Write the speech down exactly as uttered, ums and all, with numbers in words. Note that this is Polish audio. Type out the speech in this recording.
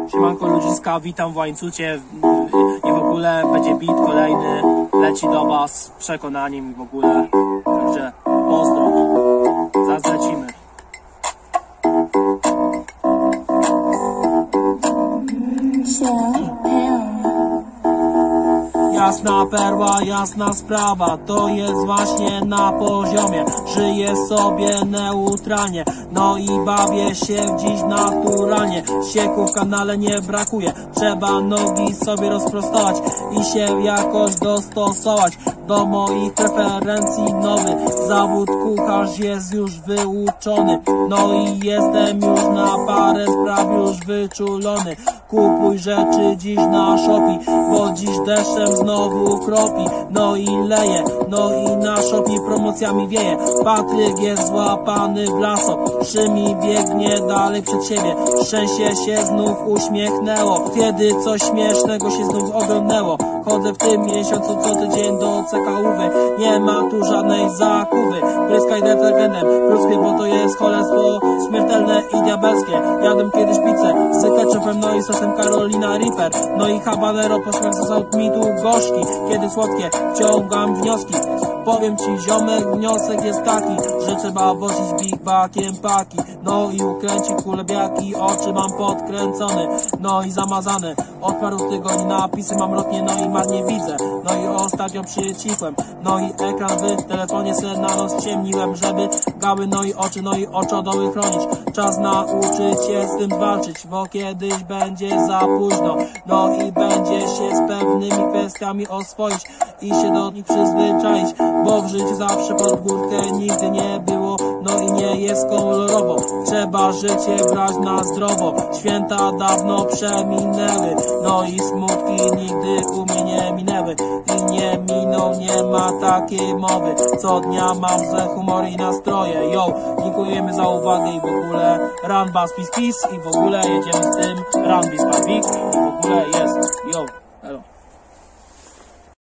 Siemanko ludziska, witam w łańcucie i w ogóle będzie beat kolejny, leci do was z przekonaniem i w ogóle, także pozdro, zaraz lecimy. Jasna perła, jasna sprawa, to jest właśnie na poziomie. Żyję sobie neutralnie, no i bawię się dziś naturalnie. Sieku w kanale nie brakuje, trzeba nogi sobie rozprostować i się jakoś dostosować do moich preferencji. Nowy zawód kucharz jest już wyuczony, no i jestem już na parę spraw już wyczulony. Kupuj rzeczy dziś na Shopee, bo dziś deszczem znowu kropi, no i leje, no i na Shopee promocjami wieje. Patryk jest złapany w laso, Szymi biegnie dalej przed siebie. Szczęście się znów uśmiechnęło, kiedy coś śmiesznego się znów oglądnęło. Chodzę w tym miesiącu co tydzień do C K U wy, nie ma tu żadnej zakuwy. Pryskaj detergentem, ludzkie, bo to jest cholerstwo śmiertelne i diabelskie. Jadłem kiedyś pizzę z ketchupem, no i sosem Carolina Reaper, no i habanero posmak z mi tu gorzki. Kiedy słodkie, wciągam wnioski. Powiem ci ziomek, wniosek jest taki, że trzeba wozić big backiem paki, no i ukręcić kulebiaki, oczy mam podkręcone, no i zamazane. Od paru tygodni napisy mam rotnie, no i marnie widzę, no i ostatnio przycichłem, no i ekran w telefonie se na noc ciemniłem, żeby gały, no i oczy, no i oczodoły chronić. Czas nauczyć się z tym walczyć, bo kiedyś będzie za późno, no i będzie się z pewnymi kwestiami oswoić i się do nich przyzwyczaić, bo w życiu zawsze pod górkę nigdy nie było, no i nie jest kolorowo. Trzeba życie brać na zdrowo, święta dawno przeminęły, no i smutki nigdy u mnie nie minęły i nie miną, nie ma takiej mowy. Co dnia mam złe humory i nastroje, yo, dziękujemy za uwagę i w ogóle run, bus, peace, peace i w ogóle jedziemy z tym run, bis, big i w ogóle jest.